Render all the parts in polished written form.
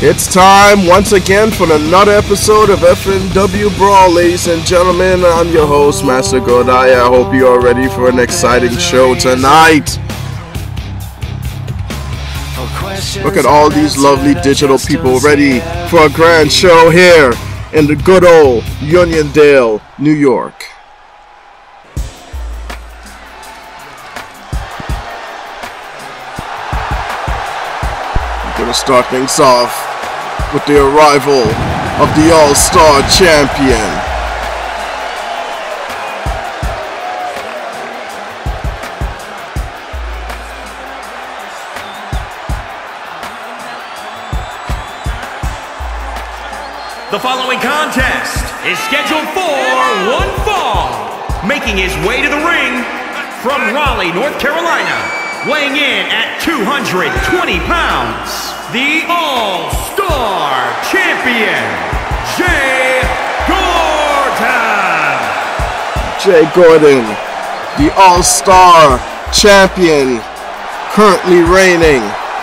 It's time once again for another episode of FNW BRAWL, ladies and gentlemen. I'm your host, Master Godaya. I hope you are ready for an exciting show tonight. Look at all these lovely digital people ready for a grand show here in the good old Uniondale, New York. I'm gonna start things off with the arrival of the All-Star Champion. The following contest is scheduled for one fall. Making his way to the ring from Raleigh, North Carolina, weighing in at 220 pounds, the All-Star Champion, Jay Gordon. Jay Gordon, the All-Star Champion, currently reigning.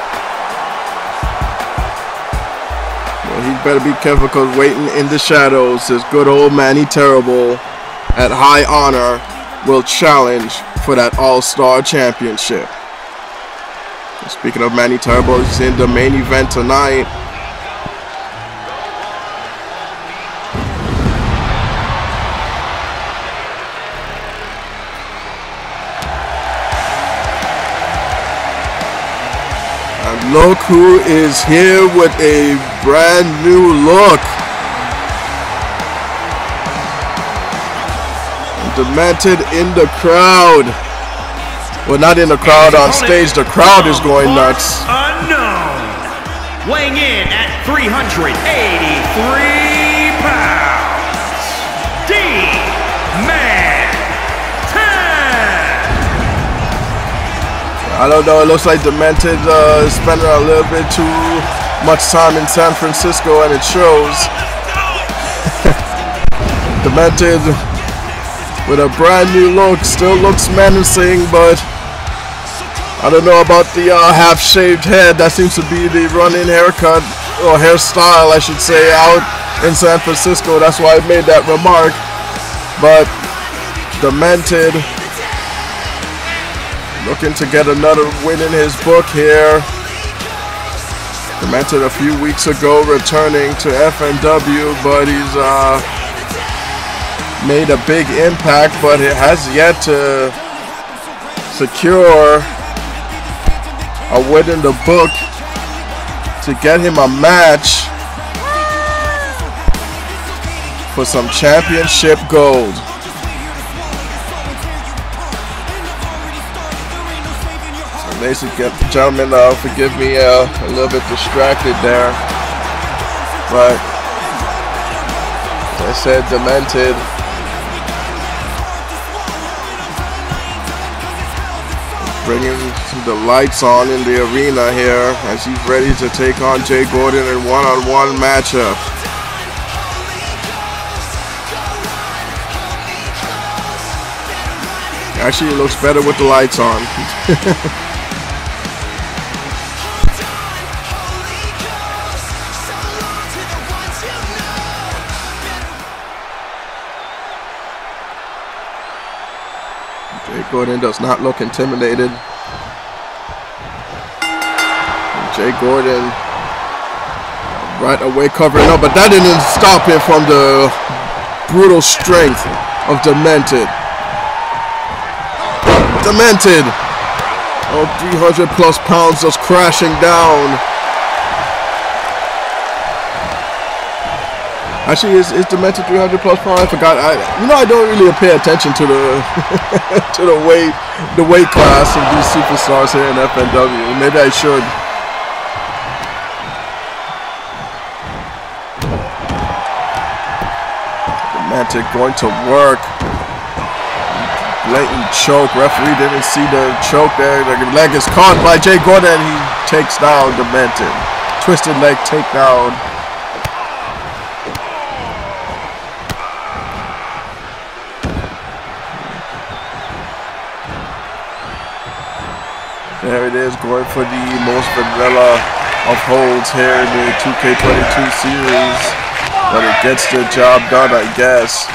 Well, he better be careful because waiting in the shadows is good old Manny Terrible at High Honor will challenge for that All-Star Championship. Speaking of Manny Terrible, he's in the main event tonight. And look who is here with a brand new look. Demented in the crowd. Well, not in the crowd, on stage. The crowd is going nuts. Unknown, weighing in at 383 pounds, D-Man 10. I don't know, it looks like Demented is spending a little bit too much time in San Francisco, and it shows. Demented with a brand new look, still looks menacing, but I don't know about the half-shaved head. That seems to be the run-in haircut, or hairstyle I should say, out in San Francisco. That's why I made that remark. But Demented looking to get another win in his book here. Demented a few weeks ago returning to FNW, but he's made a big impact, but it has yet to secure a win in the book to get him a match for some championship gold. So ladies and gentlemen, forgive me a little bit distracted there, but as I said, Demented bringing the lights on in the arena here as he's ready to take on Jay Gordon in one-on-one matchup. Actually, it looks better with the lights on. Jay Gordon does not look intimidated. And Jay Gordon right away covering up, but that didn't stop him from the brutal strength of Demented. Demented! Oh, 300 plus pounds just crashing down. Actually, is Demented 300 plus pounds? I forgot. I don't really pay attention to the to the weight class of these superstars here in FNW. Maybe I should. Demented going to work. Blatant choke. Referee didn't see the choke there. The leg is caught by Jay Gordon. He takes down Demented. Twisted leg takedown. There it is, going for the most vanilla of holds here in the 2K22 series, but it gets the job done, I guess.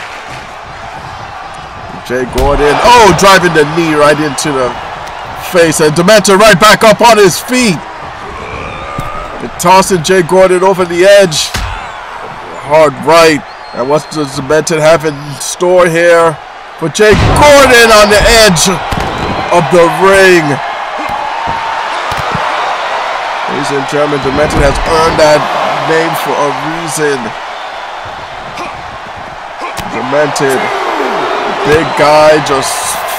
Jay Gordon, oh, driving the knee right into the face, and Demented right back up on his feet. And tossing Jay Gordon over the edge. Hard right. And what does Demented have in store here for Jay Gordon on the edge of the ring? Ladies and gentlemen, Demented has earned that name for a reason. Demented, big guy, just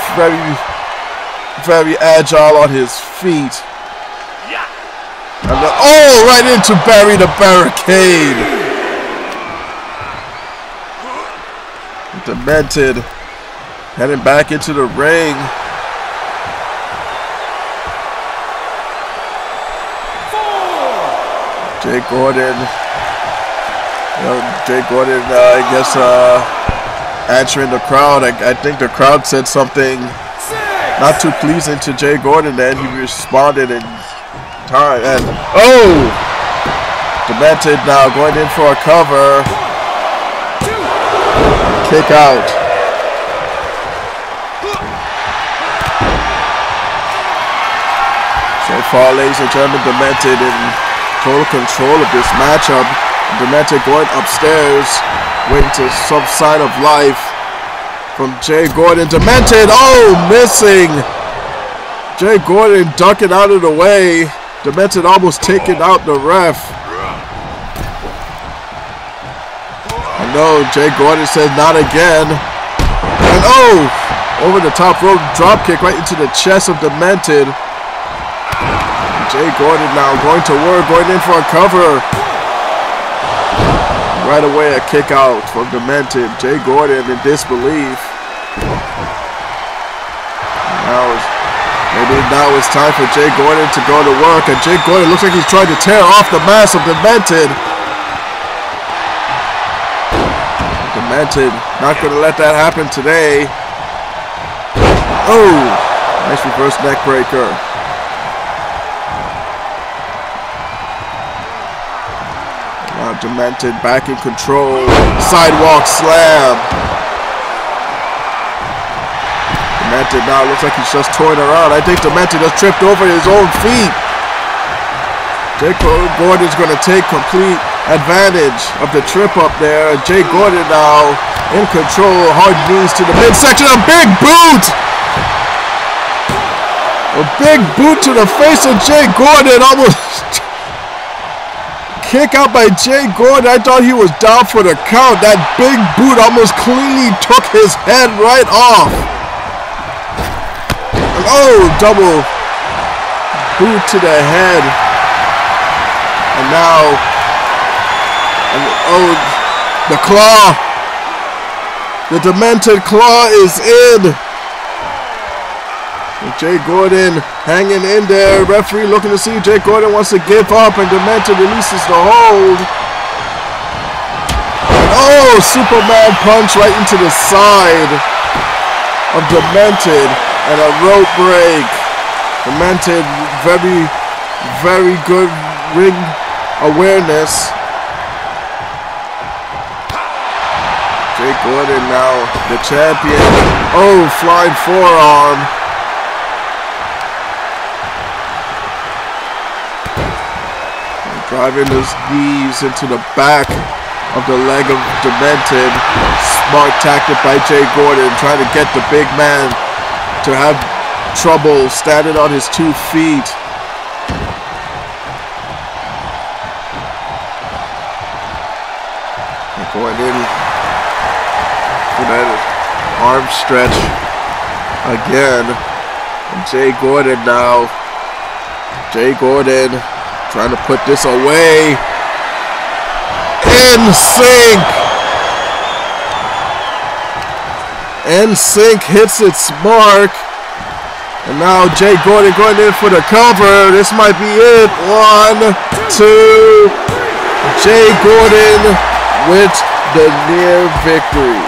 very agile on his feet. And then, oh, right into bury the barricade. Demented heading back into the ring. Jay Gordon, I guess, answering the crowd. I think the crowd said something not too pleasing to Jay Gordon, then he responded in time. And oh, Demented now going in for a cover. Kick out. So far, ladies and gentlemen, Demented in total control of this matchup. Demented going upstairs, waiting to some sign of life from Jay Gordon. Demented, oh, missing. Jay Gordon ducking out of the way. Demented almost taking out the ref. No, Jay Gordon says not again. And oh, over the top rope drop kick right into the chest of Demented. Jay Gordon now going to work, going in for a cover. Right away a kick out from Demented. Jay Gordon in disbelief. Now it's time for Jay Gordon to go to work. And Jay Gordon looks like he's trying to tear off the mask of Demented. Demented, not going to let that happen today. Oh, nice reverse neck breaker. Now Demented back in control. Sidewalk slam. Demented now looks like he's just toying around. I think Demented just tripped over his own feet. Jay Gordon's going to take complete advantage of the trip up there. Jay Gordon now in control. Hard knees to the midsection. A big boot! A big boot to the face of Jay Gordon. Almost kick out by Jay Gordon. I thought he was down for the count. That big boot almost cleanly took his head right off. And oh, double boot to the head. And now, oh, the claw. The Demented claw is in. And Jay Gordon hanging in there. Referee looking to see if Jay Gordon wants to give up, and Demented releases the hold. And oh, Superman punch right into the side of Demented, and a rope break. Demented, very good ring awareness. Jay Gordon now the champion. Oh, flying forearm. Driving his knees into the back of the leg of Demented. Smart tactic by Jay Gordon, trying to get the big man to have trouble standing on his 2 feet. Going in for that arm stretch again. And Jay Gordon now. Jay Gordon trying to put this away. NSYNC. NSYNC hits its mark. And now Jay Gordon going in for the cover. This might be it. 1, 2. Jay Gordon with the near victory.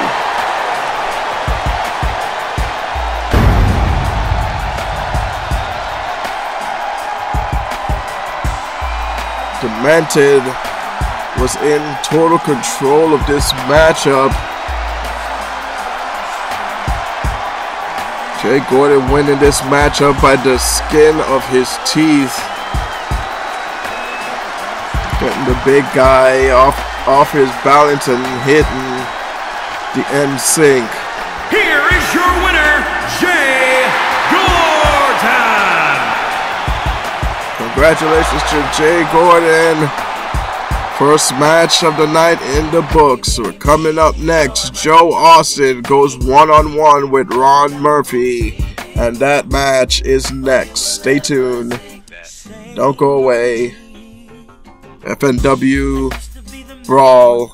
Demented was in total control of this matchup. Jay Gordon winning this matchup by the skin of his teeth. Getting the big guy off his balance and hitting the end sink. Here is your winner, Jay Gordon. Congratulations to Jay Gordon. First match of the night in the books. We're coming up next. Joe Austin goes one-on-one with Ron Murphy. And that match is next. Stay tuned. Don't go away. FNW Brawl.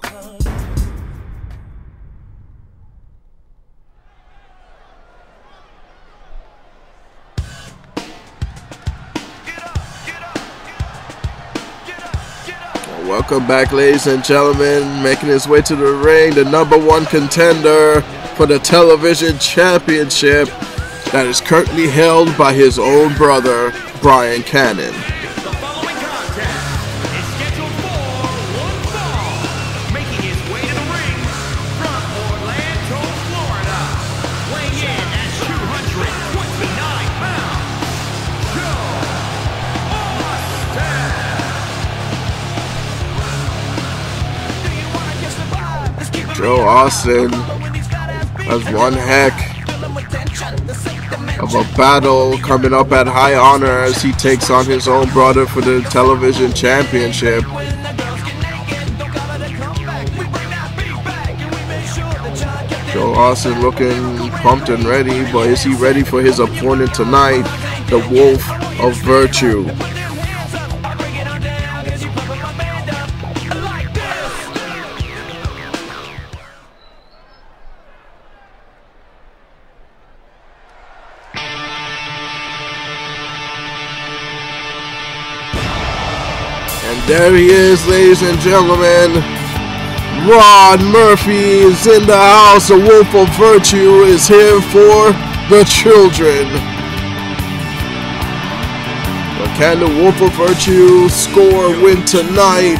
Welcome back, ladies and gentlemen. Making his way to the ring, the #1 contender for the television championship that is currently held by his own brother, Brian Cannon. The following contest is scheduled for one fall. Making his way to the ring from Orlando, Florida. Weighing in at 229 pounds, Joe Austin. Joe Austin has one heck of a battle coming up at High Honor as he takes on his own brother for the television championship. Joe Austin looking pumped and ready, but is he ready for his opponent tonight, the Wolf of Virtue? And there he is, ladies and gentlemen. Ron Murphy is in the house. The Wolf of Virtue is here for the children. But can the Wolf of Virtue score a win tonight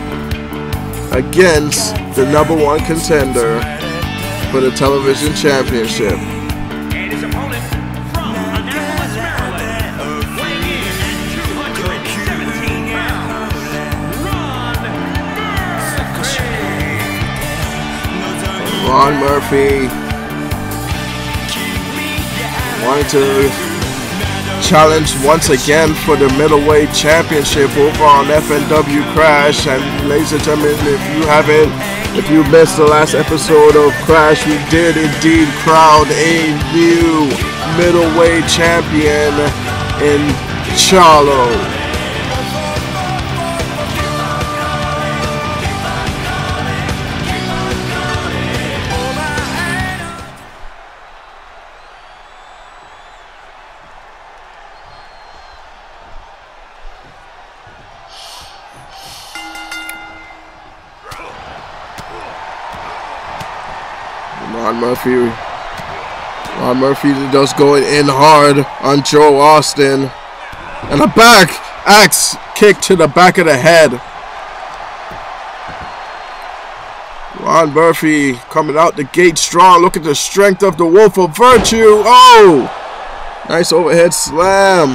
against the #1 contender for the television championship? And his opponent from Annapolis, Maryland, weighing in at 217 pounds, Ron Murphy wanted to challenge once again for the middleweight championship over on FNW Crash. And ladies and gentlemen, if you missed the last episode of Crash, we did indeed crown a new middleweight champion in Charlo. Ron Murphy just going in hard on Joe Austin. And a back axe kick to the back of the head. Ron Murphy coming out the gate strong. Look at the strength of the Wolf of Virtue. Oh! Nice overhead slam.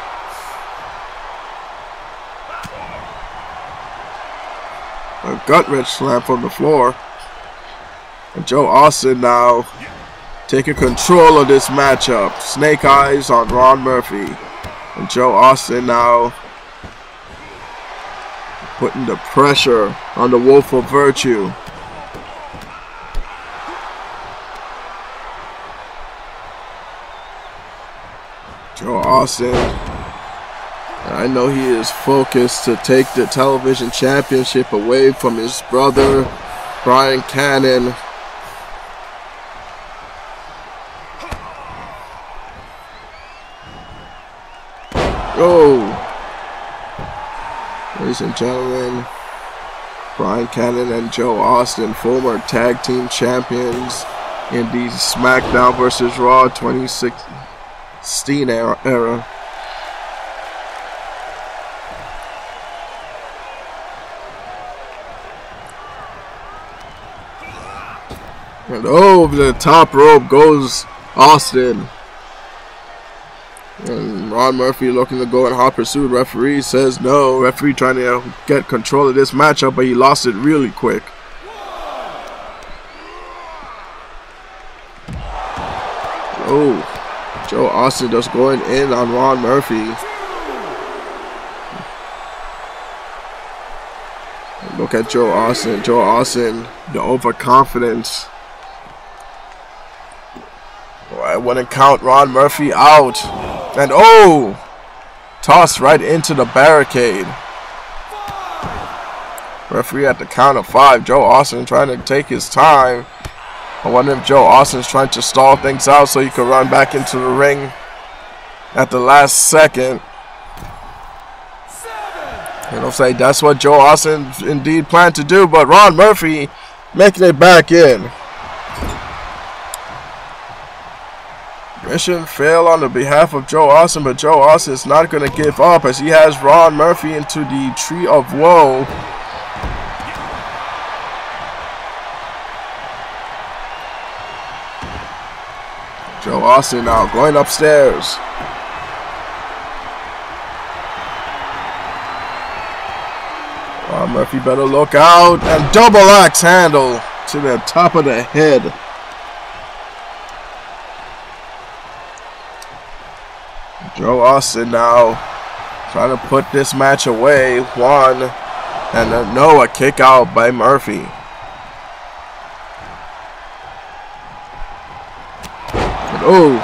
A gut-wrench slam from the floor. And Joe Austin now taking control of this matchup. Snake eyes on Ron Murphy. And Joe Austin now putting the pressure on the Wolf of Virtue. Joe Austin, I know he is focused to take the television championship away from his brother, Brian Cannon. Oh, ladies and gentlemen, Brian Cannon and Joe Austin, former tag team champions in the SmackDown vs. Raw 2016 era. And over the top rope goes Austin. And Ron Murphy looking to go in hot pursuit. Referee says no. Referee trying to get control of this matchup, but he lost it really quick. Oh, Joe Austin just going in on Ron Murphy. Look at Joe Austin. Joe Austin, the overconfidence. Oh, I wouldn't count Ron Murphy out. And oh, tossed right into the barricade. Referee at the count of 5. Joe Austin trying to take his time. I wonder if Joe Austin's trying to stall things out so he can run back into the ring at the last second. It looks like that's what Joe Austin indeed planned to do, but Ron Murphy making it back in. Mission failed on the behalf of Joe Austin, but Joe Austin is not going to give up as he has Ron Murphy into the Tree of Woe. Joe Austin now going upstairs. Ron Murphy better look out, and double axe handle to the top of the head. Joe Austin now trying to put this match away. One, and no, a kick out by Murphy. And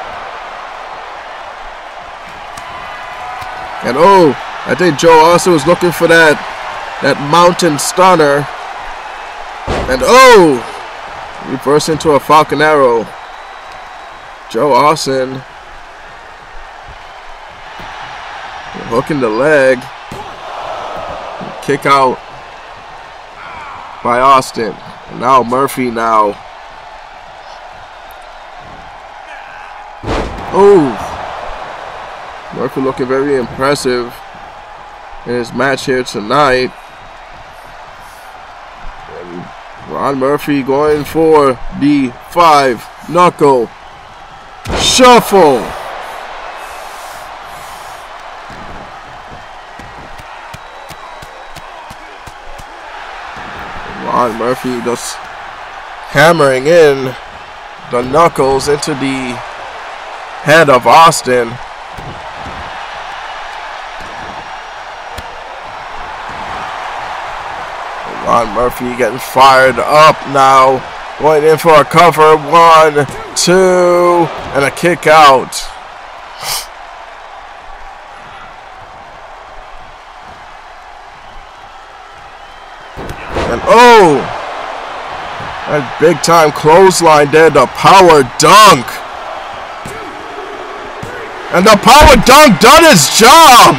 I think Joe Austin was looking for that mountain stunner. And reverse into a Falcon Arrow. Joe Austin hooking the leg. Kick out by Austin. And now Murphy now. Murphy looking very impressive in his match here tonight. And Ron Murphy going for the 5-knuckle shuffle. Ron Murphy just hammering in the knuckles into the head of Austin. Ron Murphy getting fired up now. Going in for a cover. 1, 2, and a kick out. And that big time clothesline there, the power dunk. And the power dunk done its job.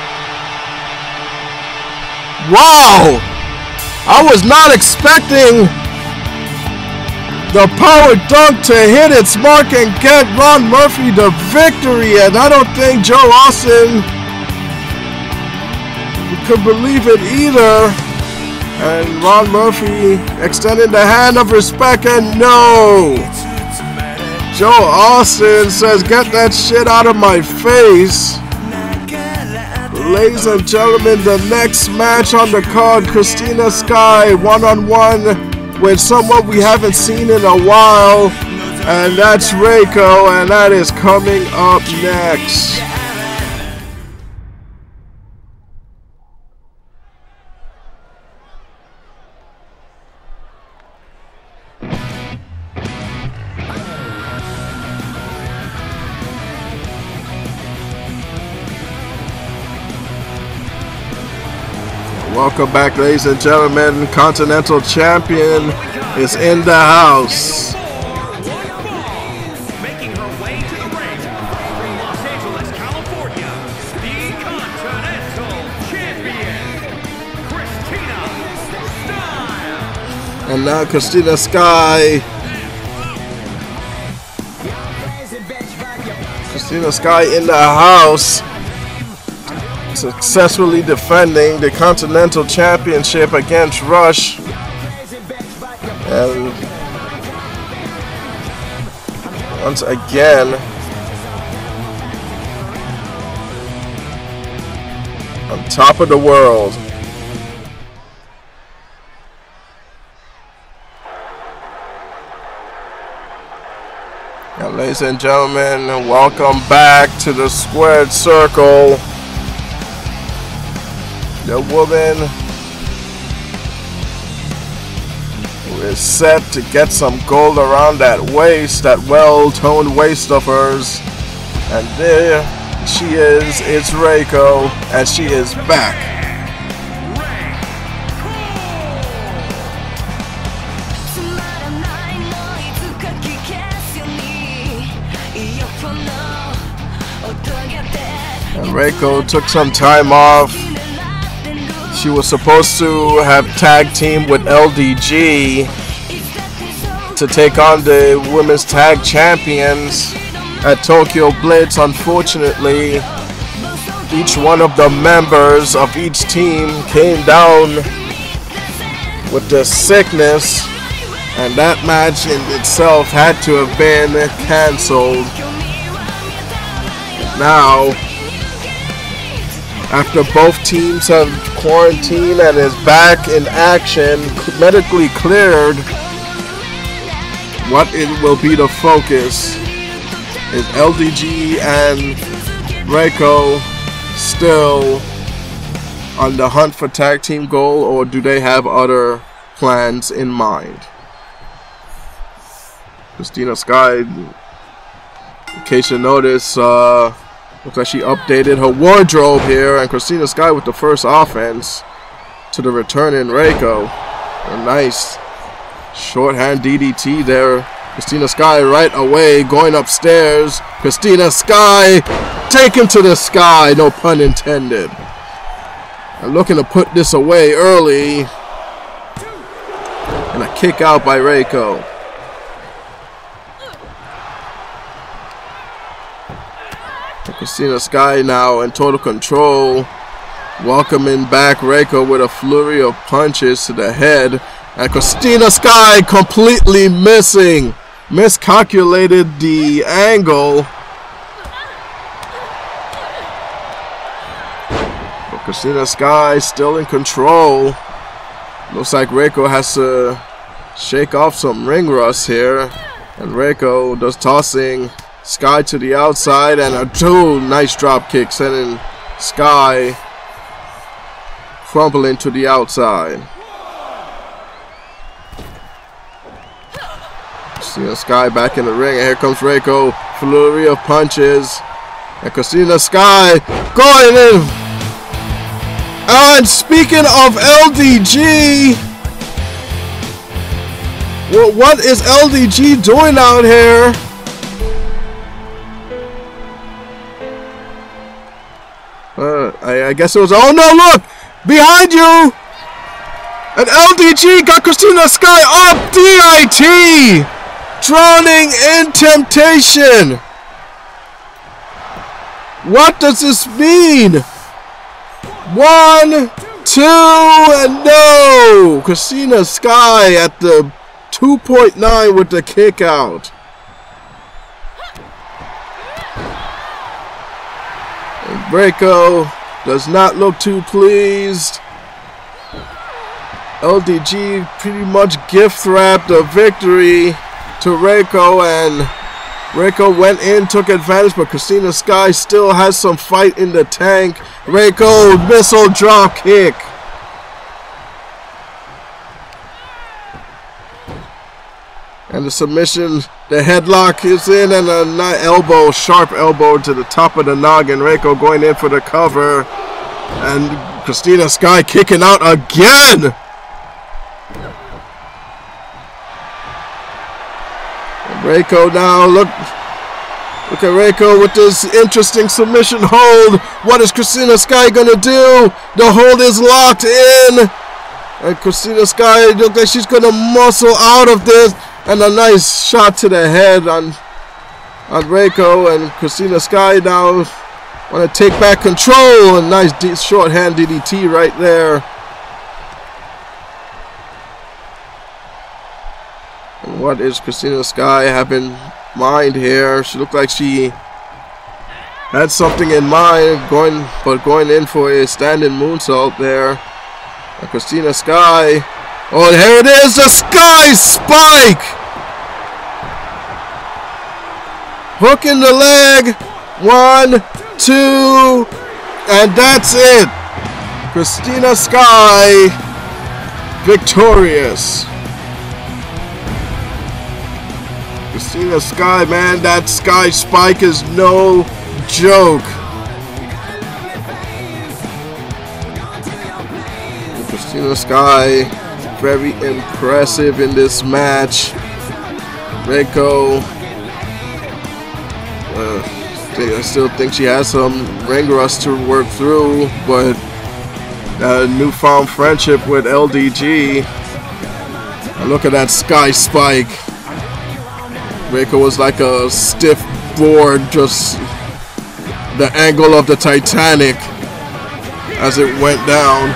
Wow. I was not expecting the power dunk to hit its mark and get Ron Murphy the victory. And I don't think Joe Austin could believe it either. And Ron Murphy extending the hand of respect, and no. Joe Austin says, get that shit out of my face. Ladies and gentlemen, the next match on the card, Christina Sky one-on-one with someone we haven't seen in a while, and that's Reiko, and that is coming up next. Welcome back, ladies and gentlemen. Continental Champion is in the house. Making her way to the ring from Los Angeles, California, the Continental Champion, Christina Sky. And now Christina Sky. Christina Sky in the house. Successfully defending the Continental Championship against Rush. And once again. On top of the world. Now, ladies and gentlemen, welcome back to the squared circle. The woman who is set to get some gold around that waist, that well-toned waist of hers. And there she is, it's Reiko, and she is back. And Reiko took some time off. She was supposed to have tag team with LDG to take on the women's tag champions at Tokyo Blitz. Unfortunately, each one of the members of each team came down with the sickness, and that match in itself had to have been cancelled. Now, after both teams have quarantined and is back in action, medically cleared, what it will be the focus? Is LDG and Reiko still on the hunt for tag team gold, or do they have other plans in mind? Christina Sky, in case you notice, looks like she updated her wardrobe here, and Christina Sky with the first offense to the returning Reiko. A nice shorthand DDT there. Christina Sky right away going upstairs. Christina Sky taken to the sky, no pun intended. And looking to put this away early. And a kick out by Reiko. Christina Sky now in total control. Welcoming back Reiko with a flurry of punches to the head. And Christina Sky completely missing. Miscalculated the angle. But Christina Sky still in control. Looks like Reiko has to shake off some ring rust here. And Reiko does tossing Sky to the outside, and a two nice drop kick sending Sky crumbling to the outside. Christina Sky back in the ring, and here comes Reiko. Flurry of punches. And Christina Sky going in. And speaking of LDG, well, what is LDG doing out here? I guess it was. Oh no, look! Behind you! And LDG got Christina Sky up! DIT! Drowning in temptation! What does this mean? 1, 2, and no! Christina Sky at the 2.9 with the kick out. And Reiko does not look too pleased. LDG pretty much gift wrapped a victory to Reiko, and Reiko went in, took advantage, but Christina Sky still has some fight in the tank. Reiko missile drop kick. And the submission, the headlock is in, and a elbow, sharp elbow to the top of the noggin. Reiko going in for the cover, and Christina Sky kicking out again. Reiko now, look at Reiko with this interesting submission hold. What is Christina Sky gonna do? The hold is locked in, and Christina Sky looks like she's gonna muscle out of this, and a nice shot to the head on Reiko, and Christina Sky now want to take back control. A nice shorthand DDT right there. And what is Christina Sky having mind here. She looked like she had something in mind, going in for a standing moonsault there. And Christina Sky. Oh, here it is, the Sky Spike! Hook in the leg. 1, 2, and that's it. Christina Sky victorious. Christina Sky, man, that Sky Spike is no joke. Christina Sky, very impressive in this match. Reiko, I still think she has some ring rust to work through, but newfound friendship with LDG. And look at that Sky Spike. Reiko was like a stiff board, just the angle of the Titanic as it went down.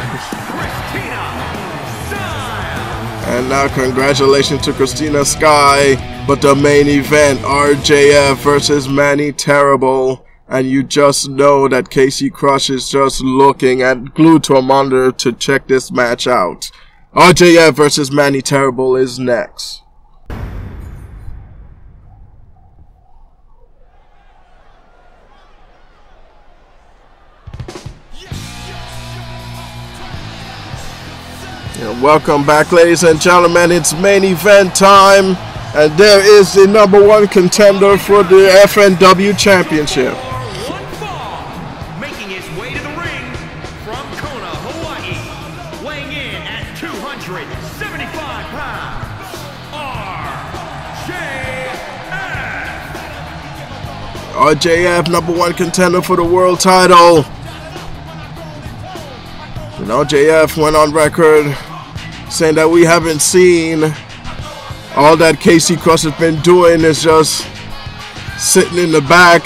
And now congratulations to Christina Sky, but the main event, RJF versus Manny Terrible, and you just know that Casey Crush is just looking at glued to a monitor to check this match out. RJF versus Manny Terrible is next. And welcome back, ladies and gentlemen. It's main event time, and there is the #1 contender for the FNW Championship. Making his way to the ring from Kona, Hawaii, weighing in at 275 pounds, RJF. RJF, #1 contender for the world title. And RJF went on record saying that we haven't seen all that Casey Crush has been doing is just sitting in the back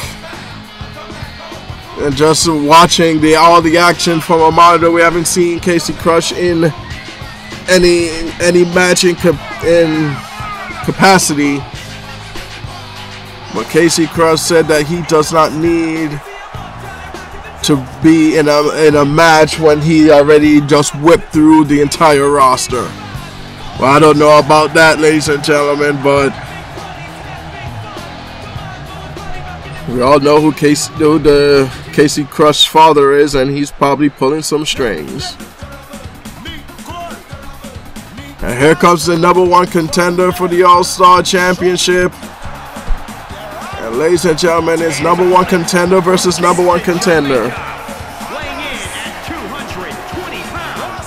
and just watching all the action from a monitor. We haven't seen Casey Crush in any match in capacity. But Casey Crush said that he does not need to be in a match when he already just whipped through the entire roster. Well, I don't know about that, ladies and gentlemen, but we all know who the Casey Crush father is, and he's probably pulling some strings. And here comes the #1 contender for the All-Star Championship. And ladies and gentlemen, it's #1 contender versus #1 contender. Weighing in at 220 pounds,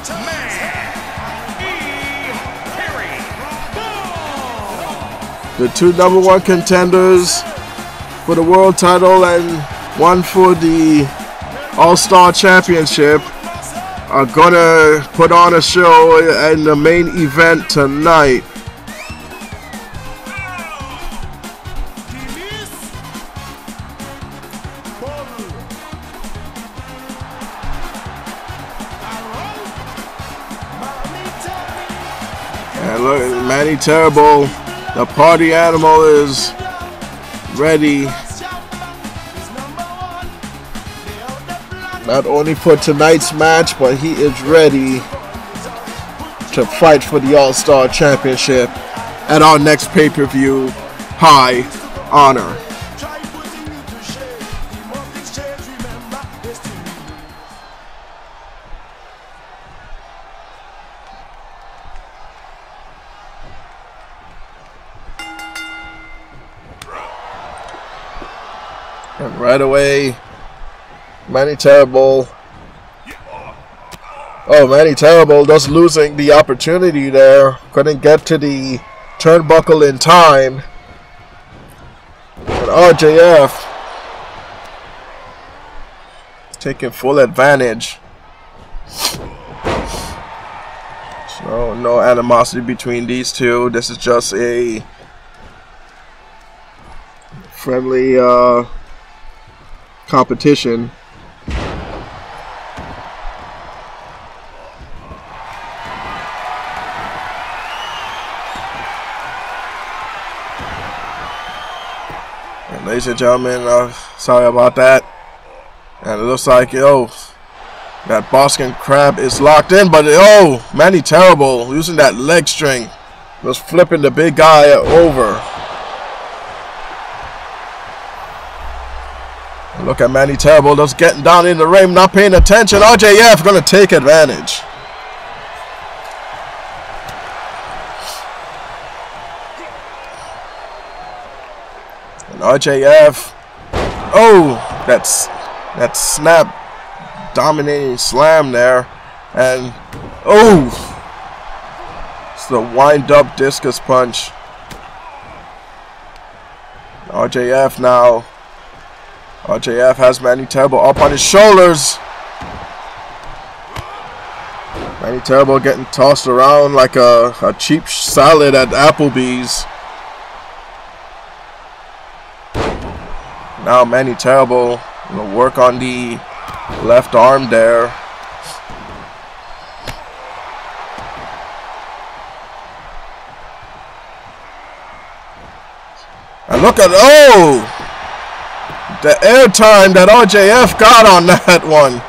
the two #1 contenders for the world title and one for the All-Star Championship are gonna put on a show in the main event tonight. And look, Manny Terrible, the party animal, is ready. Not only for tonight's match, but he is ready to fight for the All-Star Championship at our next pay-per-view, High Honor. And right away, Manny Terrible. Oh, Manny Terrible just losing the opportunity there. Couldn't get to the turnbuckle in time. And RJF taking full advantage. So no animosity between these two. This is just a friendly competition. And ladies and gentlemen, sorry about that. And it looks like, that Boston Crab is locked in, but Manny Terrible using that leg string, just flipping the big guy over. And look at Manny Terrible just getting down in the ring, not paying attention. RJF gonna take advantage. And RJF, that snap dominating slam there, and it's the wind up discus punch. RJF now. RJF has Manny Terrible up on his shoulders. Manny Terrible getting tossed around like a cheap salad at Applebee's. Now Manny Terrible will work on the left arm there. And look at, the airtime that RJF got on that one.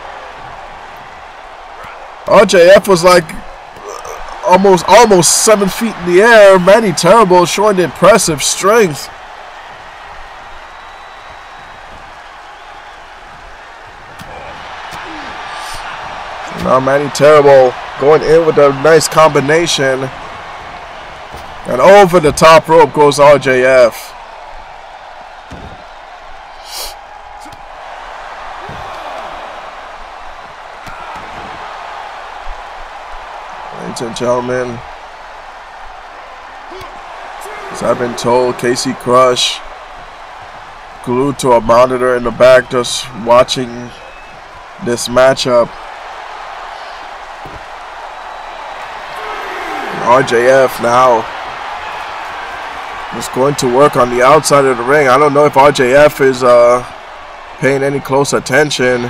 RJF was like almost 7 feet in the air. Manny Terrible showing impressive strength. Now Manny Terrible going in with a nice combination. And over the top rope goes RJF. Ladies and gentlemen, as I've been told, Casey Crush glued to a monitor in the back just watching this matchup. RJF now is going to work on the outside of the ring. I don't know if RJF is paying any close attention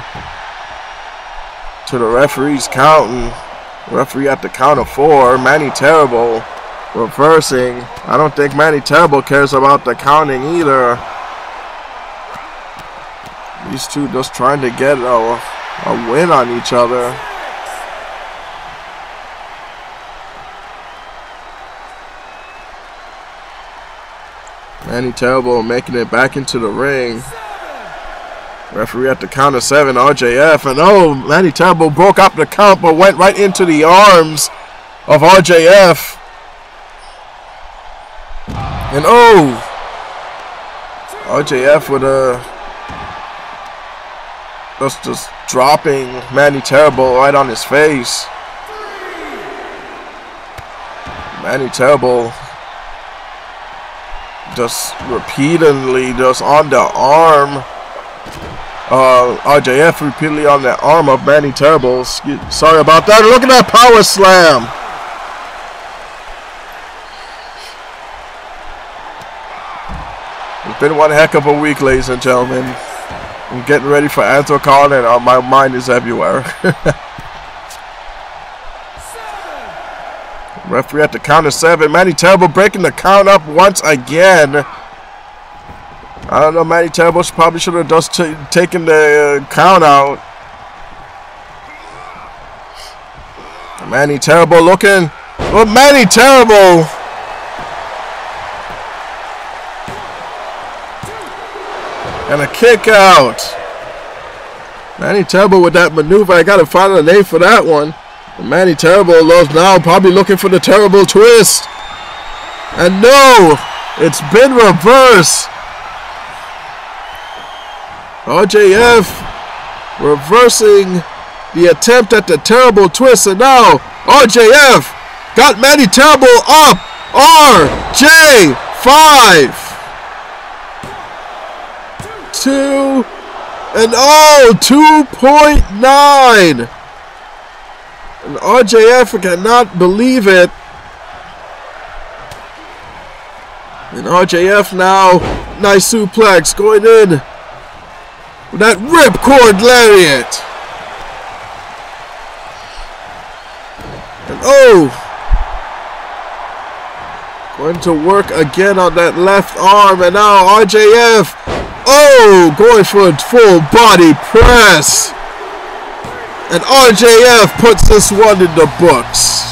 to the referee's counting. Referee at the count of 4. Manny Terrible reversing. I don't think Manny Terrible cares about the counting either. These two just trying to get a win on each other. Manny Terrible making it back into the ring. Referee at the count of 7, RJF. And Manny Terrible broke up the count but went right into the arms of RJF. And RJF with just dropping Manny Terrible right on his face. Manny Terrible just repeatedly just on the arm. RJF repeatedly on the arm of Manny Terrible. Sorry about that. Look at that power slam. It's been one heck of a week, ladies and gentlemen. I'm getting ready for Anthrocon and my mind is everywhere. Referee at the count of 7. Manny Terrible breaking the count up once again. I don't know, Manny Terrible probably should have just taken the count out. Manny Terrible looking. Oh, Manny Terrible. And a kick out. Manny Terrible with that maneuver. I gotta find a name for that one. Manny Terrible is now probably looking for the terrible twist. And no, it's been reversed. RJF reversing the attempt at the terrible twist. And now RJF got Manny Terrible up. RJ5. 2 and 2.9. And RJF cannot believe it. And RJF now, nice suplex going in with that ripcord lariat. And Went to work again on that left arm, and now RJF, oh, going for a full body press. And RJF puts this one in the books.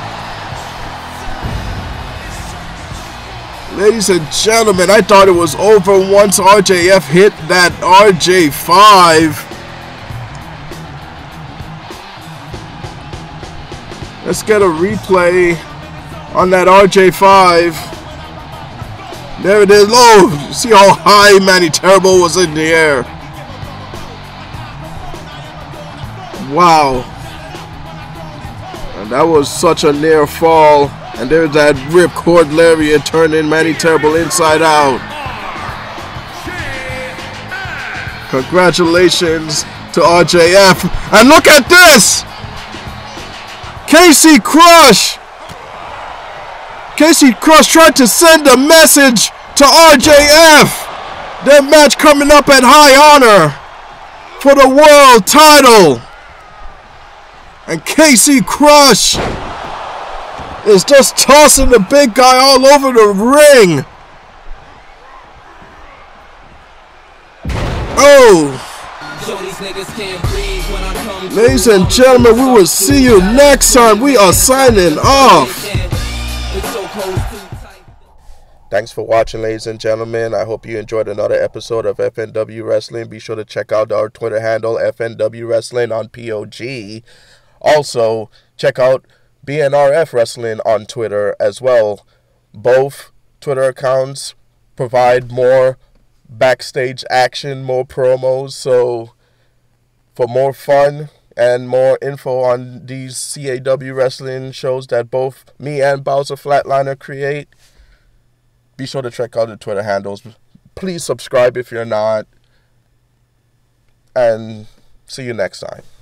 Ladies and gentlemen, I thought it was over once RJF hit that RJ5. Let's get a replay on that RJ5. There it is. Oh, see how high Manny Terrible was in the air. Wow. And that was such a near fall. And there's that ripcord lariat turning Manny Terrible inside out. Congratulations to RJF. And look at this! Casey Crush! Casey Crush tried to send a message to RJF. Their match coming up at High Honor for the world title. And Casey Crush is just tossing the big guy all over the ring. Oh. Ladies and gentlemen, we will see you next time. We are signing off. Thanks for watching, ladies and gentlemen. I hope you enjoyed another episode of FNW Wrestling. Be sure to check out our Twitter handle, FNW Wrestling on POG. Also, check out BNRF Wrestling on Twitter as well. Both Twitter accounts provide more backstage action, more promos. So for more fun and more info on these CAW wrestling shows that both me and Bowser Flatliner create, be sure to check out the Twitter handles. Please subscribe if you're not. And see you next time.